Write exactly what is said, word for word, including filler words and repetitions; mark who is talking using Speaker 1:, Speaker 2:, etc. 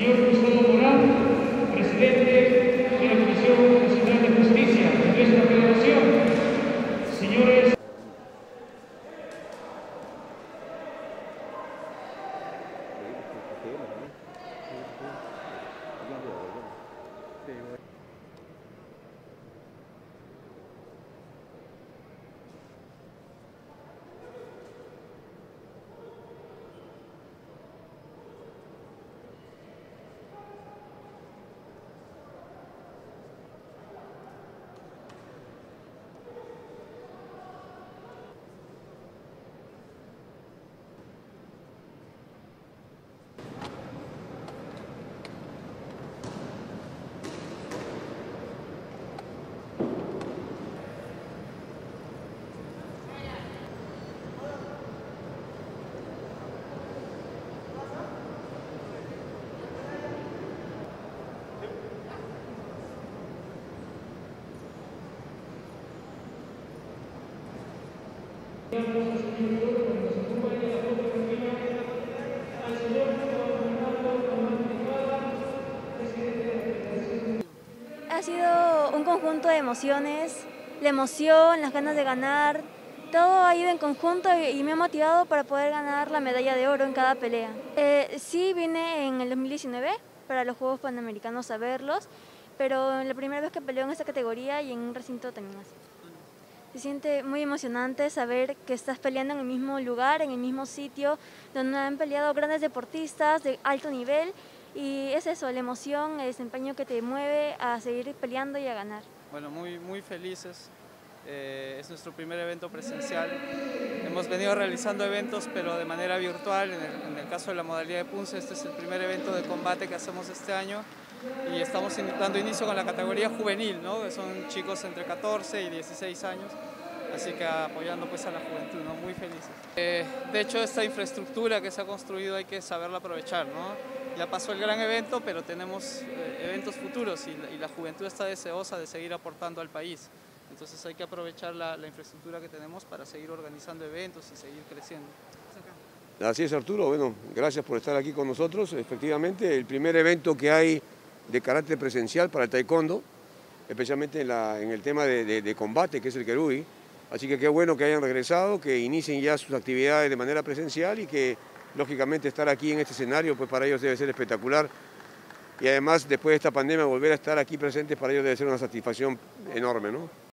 Speaker 1: señor Gustavo Morán, presidente de la Comisión Nacional de Justicia de nuestra federación. Señores,
Speaker 2: ha sido un conjunto de emociones, la emoción, las ganas de ganar, todo ha ido en conjunto y me ha motivado para poder ganar la medalla de oro en cada pelea. Eh, sí vine en el dos mil diecinueve para los Juegos Panamericanos a verlos, pero la primera vez que peleo en esta categoría y en un recinto también así. Se siente muy emocionante saber que estás peleando en el mismo lugar, en el mismo sitio, donde han peleado grandes deportistas de alto nivel, y es eso, la emoción, el desempeño que te mueve a seguir peleando y a ganar.
Speaker 3: Bueno, muy, muy felices. Eh, es nuestro primer evento presencial. Hemos venido realizando eventos, pero de manera virtual. En el, en el caso de la modalidad de Punce, este es el primer evento de combate que hacemos este año. Y estamos dando inicio con la categoría juvenil, ¿no? Que son chicos entre catorce y dieciséis años. Así que apoyando pues a la juventud, ¿no? Muy felices. Eh, de hecho, esta infraestructura que se ha construido hay que saberla aprovechar, ¿no? Ya pasó el gran evento, pero tenemos eh, eventos futuros y la, y la juventud está deseosa de seguir aportando al país. Entonces hay que aprovechar la, la infraestructura que tenemos para seguir organizando eventos y seguir creciendo.
Speaker 4: Así es, Arturo. Bueno, gracias por estar aquí con nosotros. Efectivamente, el primer evento que hay de carácter presencial para el taekwondo, especialmente en, la, en el tema de, de, de combate, que es el Kerubi. Así que qué bueno que hayan regresado, que inicien ya sus actividades de manera presencial y que, lógicamente, estar aquí en este escenario, pues para ellos debe ser espectacular. Y además, después de esta pandemia, volver a estar aquí presentes para ellos debe ser una satisfacción enorme, ¿no?